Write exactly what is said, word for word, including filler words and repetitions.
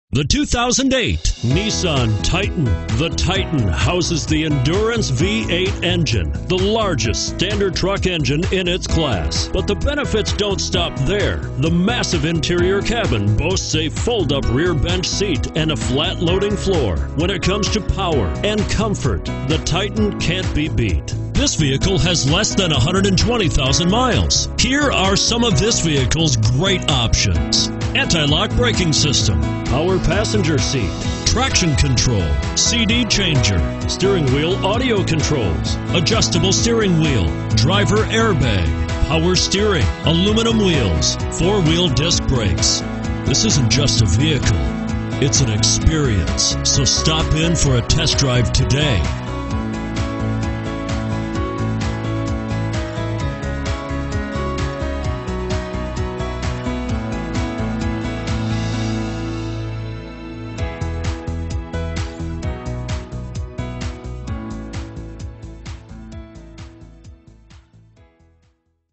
The two thousand eight Nissan Titan. The Titan houses the Endurance V eight engine, the largest standard truck engine in its class. But the benefits don't stop there. The massive interior cabin boasts a fold-up rear bench seat and a flat loading floor. When it comes to power and comfort, the Titan can't be beat. This vehicle has less than one hundred twenty thousand miles. Here are some of this vehicle's great options: anti-lock braking system, power passenger seat, traction control, C D changer, steering wheel audio controls, adjustable steering wheel, driver airbag, power steering, aluminum wheels, four-wheel disc brakes. This isn't just a vehicle, it's an experience. So stop in for a test drive today.